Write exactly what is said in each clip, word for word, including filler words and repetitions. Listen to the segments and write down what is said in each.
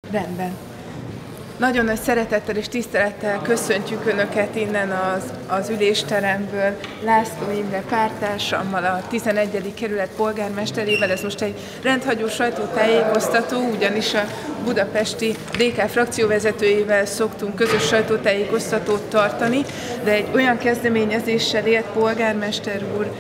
Rendben. Nagyon nagy szeretettel és tisztelettel köszöntjük Önöket innen az, az ülésteremből László Imre párttársammal, a tizenegyedik kerület polgármesterével. Ez most egy rendhagyó sajtótájékoztató, ugyanis a budapesti dé ká frakcióvezetőjével szoktunk közös sajtótájékoztatót tartani, de egy olyan kezdeményezéssel élt polgármester úr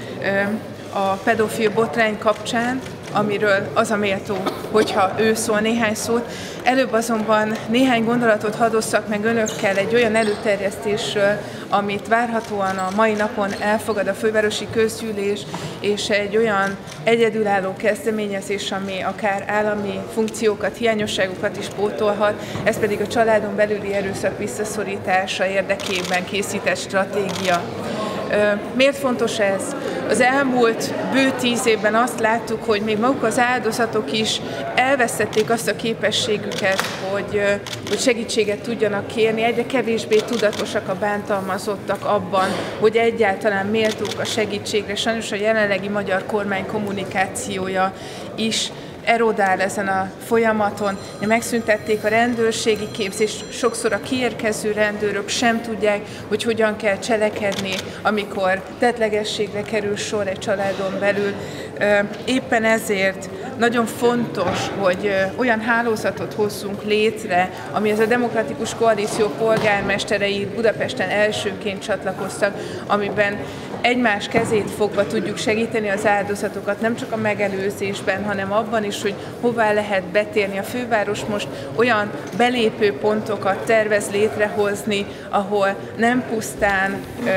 a pedofil botrány kapcsán, amiről az a méltó, hogyha ő szól néhány szót. Előbb azonban néhány gondolatot hadosszak meg Önökkel egy olyan előterjesztésről, amit várhatóan a mai napon elfogad a fővárosi közgyűlés, és egy olyan egyedülálló kezdeményezés, ami akár állami funkciókat, hiányosságokat is pótolhat, ez pedig a családon belüli erőszak visszaszorítása érdekében készített stratégia. Miért fontos ez? Az elmúlt bő tíz évben azt láttuk, hogy még maguk az áldozatok is elvesztették azt a képességüket, hogy, hogy segítséget tudjanak kérni. Egyre kevésbé tudatosak a bántalmazottak abban, hogy egyáltalán méltók a segítségre. Sajnos a jelenlegi magyar kormány kommunikációja is erodál ezen a folyamaton. Megszüntették a rendőrségi képzést, sokszor a kiérkező rendőrök sem tudják, hogy hogyan kell cselekedni, amikor tettlegességre kerül sor egy családon belül. Éppen ezért nagyon fontos, hogy olyan hálózatot hozzunk létre, amihez a Demokratikus Koalíció polgármesterei Budapesten elsőként csatlakoztak, amiben egymás kezét fogva tudjuk segíteni az áldozatokat, nem csak a megelőzésben, hanem abban is, hogy hová lehet betérni. A főváros most olyan belépő pontokat tervez létrehozni, ahol nem pusztán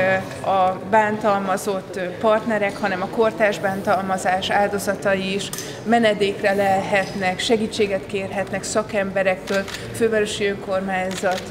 a bántalmazott partnerek, hanem a kortárs bántalmazás áldozatai is menedékre lehetnek, segítséget kérhetnek szakemberektől, fővárosi önkormányzat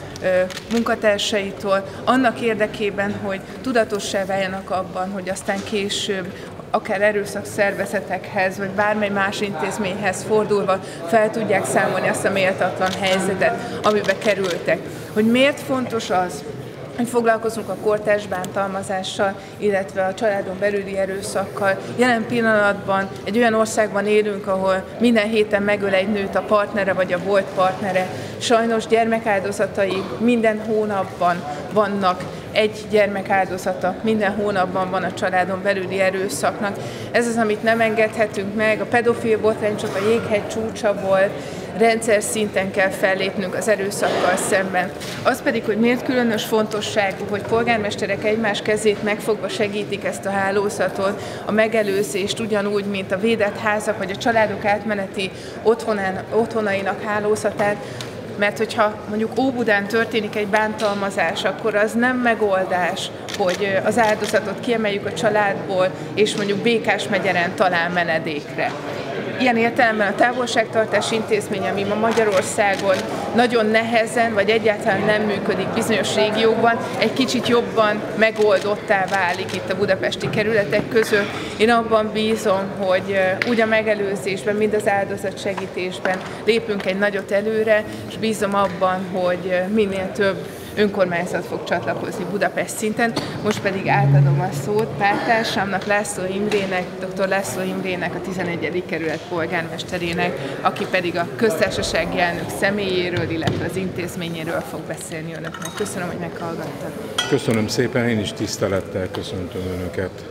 munkatársaitól, annak érdekében, hogy tudatossá váljanak abban, hogy aztán később akár erőszakszervezetekhez, vagy bármely más intézményhez fordulva fel tudják számolni azt a méltatlan helyzetet, amibe kerültek. Hogy miért fontos az, hogy foglalkozunk a kortárs bántalmazással, illetve a családon belüli erőszakkal. Jelen pillanatban egy olyan országban élünk, ahol minden héten megöl egy nőt a partnere vagy a volt partnere. Sajnos gyermekáldozatai minden hónapban vannak, egy gyermek áldozata minden hónapban van a családon belüli erőszaknak. Ez az, amit nem engedhetünk meg. A pedofil botrány csak a jéghegy csúcsa volt, rendszer szinten kell fellépnünk az erőszakkal szemben. Az pedig, hogy miért különös fontosságú, hogy polgármesterek egymás kezét megfogva segítik ezt a hálózatot, a megelőzést ugyanúgy, mint a védett házak vagy a családok átmeneti otthonán, otthonainak hálózatát, mert hogyha mondjuk Óbudán történik egy bántalmazás, akkor az nem megoldás, hogy az áldozatot kiemeljük a családból, és mondjuk Békás-megyeren talál menedékre. Ilyen értelemben a távolságtartás intézmény, ami ma Magyarországon nagyon nehezen, vagy egyáltalán nem működik bizonyos régiókban, egy kicsit jobban megoldottá válik itt a budapesti kerületek között. Én abban bízom, hogy úgy a megelőzésben, mind az áldozatsegítésben lépünk egy nagyot előre, és bízom abban, hogy minél több önkormányzat fog csatlakozni Budapest szinten. Most pedig átadom a szót párttársamnak, László Imrének, dr. László Imrének, a tizenegyedik kerület polgármesterének, aki pedig a köztársasági elnök személyéről, illetve az intézményéről fog beszélni Önöknek. Köszönöm, hogy meghallgattak. Köszönöm szépen, én is tisztelettel köszöntöm Önöket.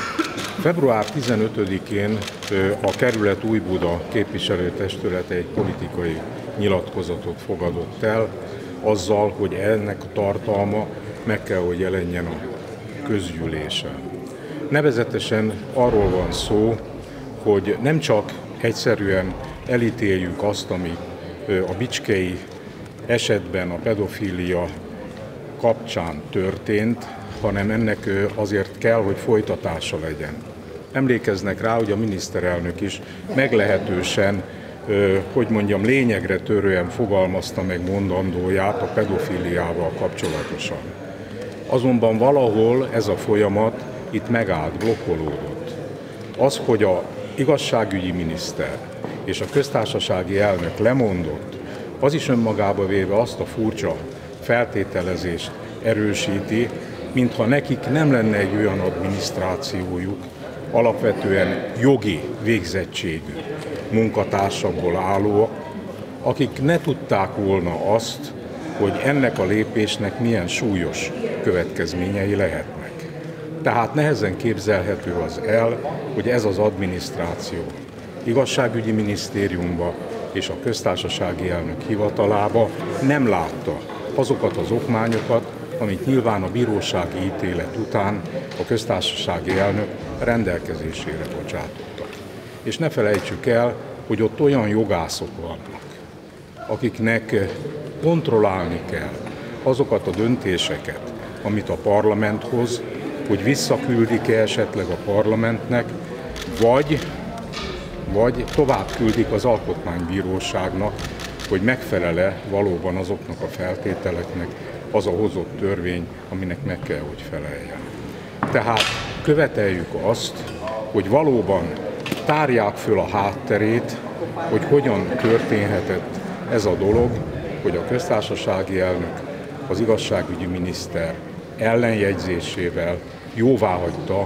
február tizenötödikén a kerület Újbuda képviselőtestülete egy politikai nyilatkozatot fogadott el, azzal, hogy ennek a tartalma meg kell, hogy jelenjen a közgyűlésen. Nevezetesen arról van szó, hogy nem csak egyszerűen elítéljük azt, ami a bicskei esetben a pedofília kapcsán történt, hanem ennek azért kell, hogy folytatása legyen. Emlékeznek rá, hogy a miniszterelnök is meglehetősen, hogy mondjam, lényegre törően fogalmazta meg mondandóját a pedofíliával kapcsolatosan. Azonban valahol ez a folyamat itt megállt, blokkolódott. Az, hogy a igazságügyi miniszter és a köztársasági elnök lemondott, az is önmagába véve azt a furcsa feltételezést erősíti, mintha nekik nem lenne egy olyan adminisztrációjuk, alapvetően jogi végzettségű munkatársakból álló, akik ne tudták volna azt, hogy ennek a lépésnek milyen súlyos következményei lehetnek. Tehát nehezen képzelhető az el, hogy ez az adminisztráció igazságügyi minisztériumba és a köztársasági elnök hivatalába nem látta azokat az okmányokat, amit nyilván a bírósági ítélet után a köztársasági elnök rendelkezésére bocsátottak. És ne felejtsük el, hogy ott olyan jogászok vannak, akiknek kontrollálni kell azokat a döntéseket, amit a parlament hoz, hogy visszaküldik-e esetleg a parlamentnek, vagy, vagy tovább küldik az alkotmánybíróságnak, hogy megfelele valóban azoknak a feltételeknek az a hozott törvény, aminek meg kell, hogy feleljen. Tehát követeljük azt, hogy valóban tárják föl a hátterét, hogy hogyan történhetett ez a dolog, hogy a köztársasági elnök az igazságügyi miniszter ellenjegyzésével jóváhagyta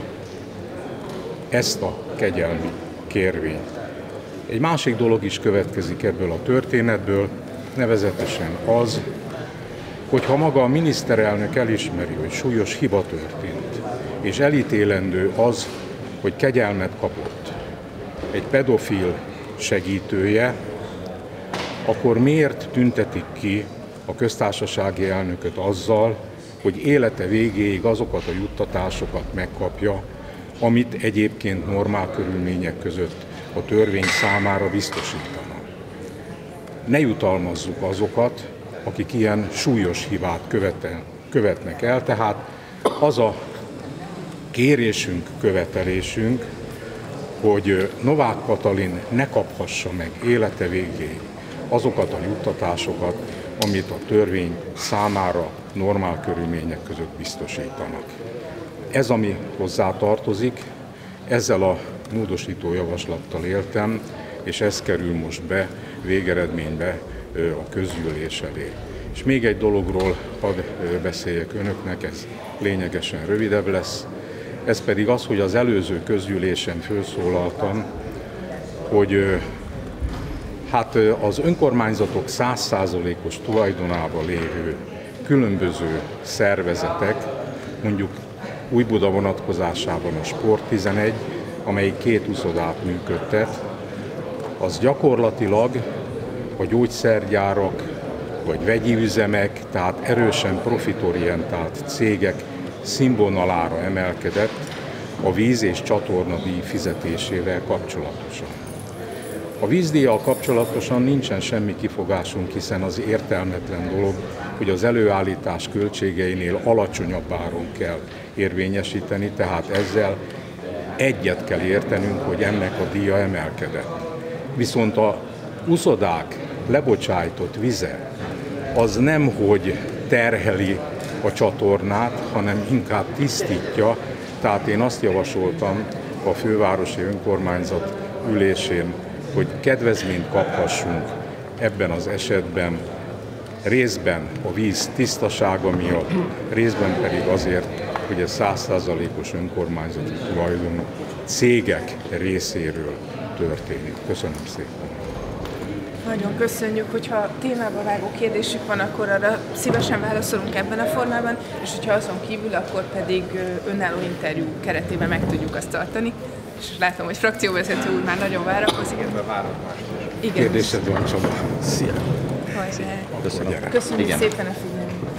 ezt a kegyelmi kérvényt. Egy másik dolog is következik ebből a történetből, nevezetesen az, hogy ha maga a miniszterelnök elismeri, hogy súlyos hiba történt, és elítélendő az, hogy kegyelmet kapott egy pedofil segítője, akkor miért tüntetik ki a köztársasági elnököt azzal, hogy élete végéig azokat a juttatásokat megkapja, amit egyébként normál körülmények között a törvény számára biztosítana. Ne jutalmazzuk azokat, akik ilyen súlyos hibát követel, követnek el, tehát az a kérésünk, követelésünk, hogy Novák Katalin ne kaphassa meg élete végéig azokat a juttatásokat, amit a törvény számára normál körülmények között biztosítanak. Ez, ami hozzá tartozik, ezzel a módosító javaslattal éltem, és ez kerül most be végeredménybe a közgyűlés elé. És még egy dologról hadd beszéljek önöknek, ez lényegesen rövidebb lesz, ez pedig az, hogy az előző közgyűlésen felszólaltam, hogy hát az önkormányzatok száz százalékos tulajdonában lévő különböző szervezetek, mondjuk Újbuda vonatkozásában a Sport tizenegy, amelyik két uszodát működtet, az gyakorlatilag a gyógyszergyárak vagy vegyi üzemek, tehát erősen profitorientált cégek színvonalára emelkedett a víz- és csatornadíj fizetésével kapcsolatosan. A vízdíjjal kapcsolatosan nincsen semmi kifogásunk, hiszen az értelmetlen dolog, hogy az előállítás költségeinél alacsonyabb áron kell érvényesíteni, tehát ezzel egyet kell értenünk, hogy ennek a díja emelkedett. Viszont a uszodák lebocsájtott vize az nem, hogy terheli a csatornát, hanem inkább tisztítja, tehát én azt javasoltam a fővárosi önkormányzat ülésén, hogy kedvezményt kaphassunk ebben az esetben, részben a víz tisztasága miatt, részben pedig azért, hogy ez száz százalékos önkormányzati tulajdonú cégek részéről történik. Köszönöm szépen! Nagyon köszönjük, hogyha témába vágó kérdésük van, akkor arra szívesen válaszolunk ebben a formában, és hogyha azon kívül, akkor pedig önálló interjú keretében meg tudjuk azt tartani. És látom, hogy frakcióvezető úr már nagyon várakozik. Igen, várom mást. Igen. Kérdésed van, Csaba. Szia! Köszönjük szépen a figyelmet!